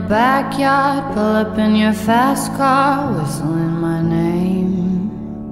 backyard, pull up in your fast car, whistling my name.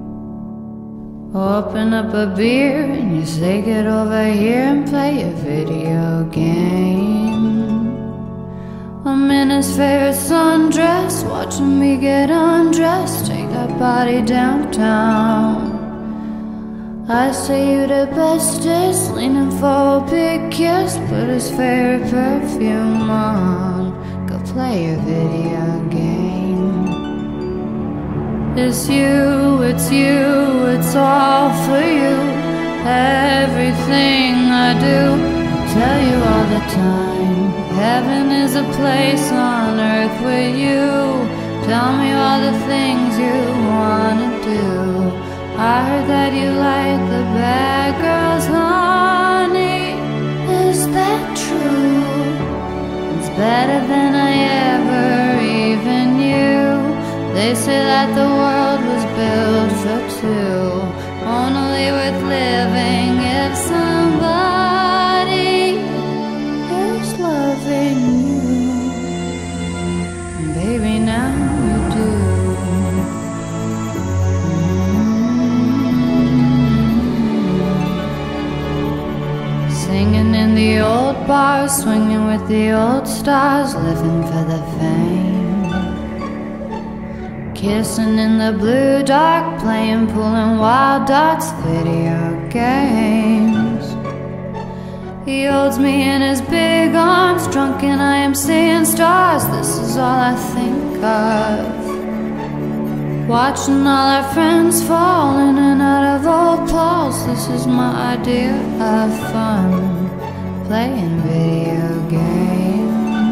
Open up a beer and you say get over here and play a video game. I'm in his favorite sundress, watching me get undressed, take that body downtown. I say you the bestest, leaning for a big kiss, put his favorite perfume on, go play a video game. It's you, it's all for you. Everything I do, I tell you all the time. Heaven is a place on earth with you. Tell me all the things you wanna do. I heard that you like the bad girls, honey. Is that true? It's better than I ever even knew. They say that the world was built for two, only worth living if somebody is loving you. Baby, now you do. Singing in the old bars, swinging with the old stars, living for the fame. Kissing in the blue dark, playing pool and wild darts, video games. He holds me in his big arms, drunk and I am seeing stars. This is all I think of. Watching all our friends fall in and out of old clothes. This is my idea of fun, playing video games.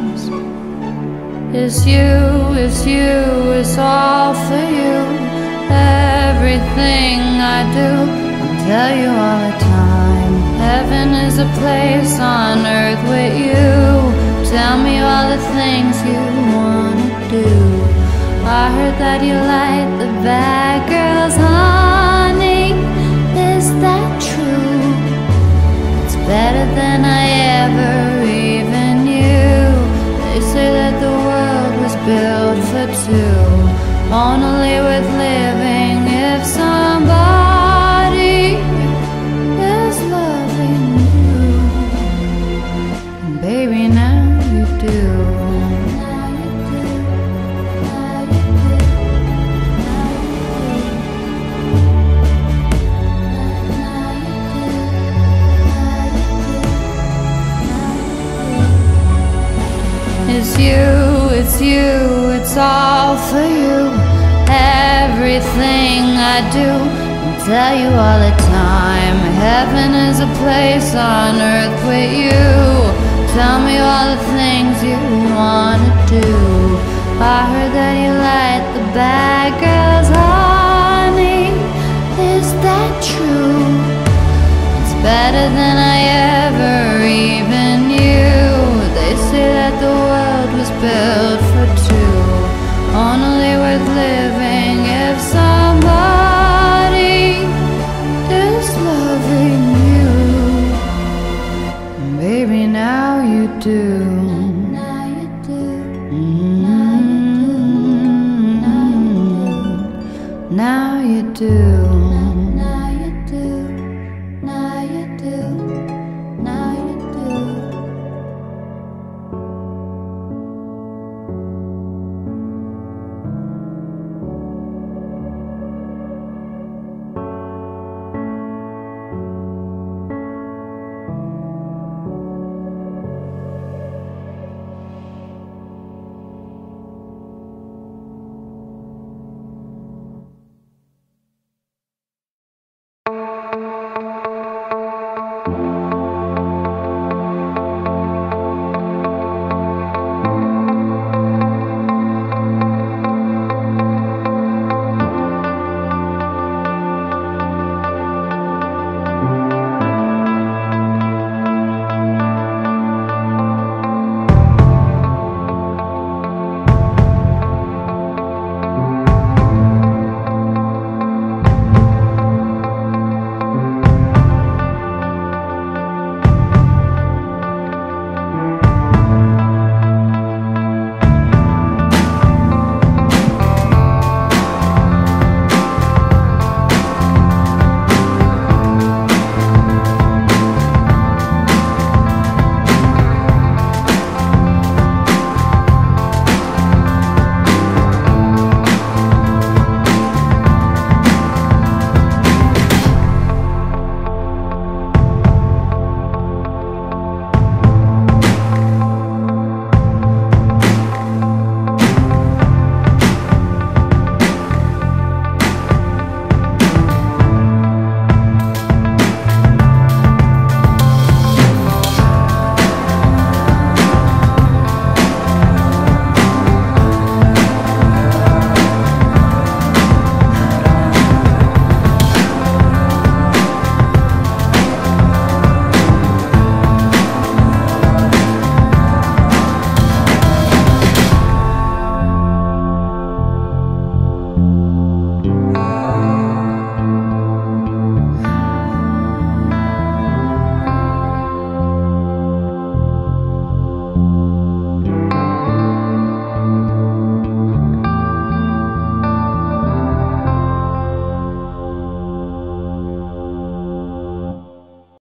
It's you, it's all for you. Everything I do, I'll tell you all the time. Heaven is a place on earth with you. Tell me all the things you wanna do. I heard that you like the bad girls, honey. Is that true? It's better than I ever even knew. They say that the world was built for two, only worth living if somebody is loving you. And baby, now you do. It's you, it's all for you. Everything I do, I tell you all the time. Heaven is a place on earth with you. Tell me all the things you wanna do. I heard that you like the bad girls, honey. Is that true? It's better than I ever even knew. They say that the world was built for two, only worth living if somebody is loving you. And baby, now you do. Now you do. Now you do.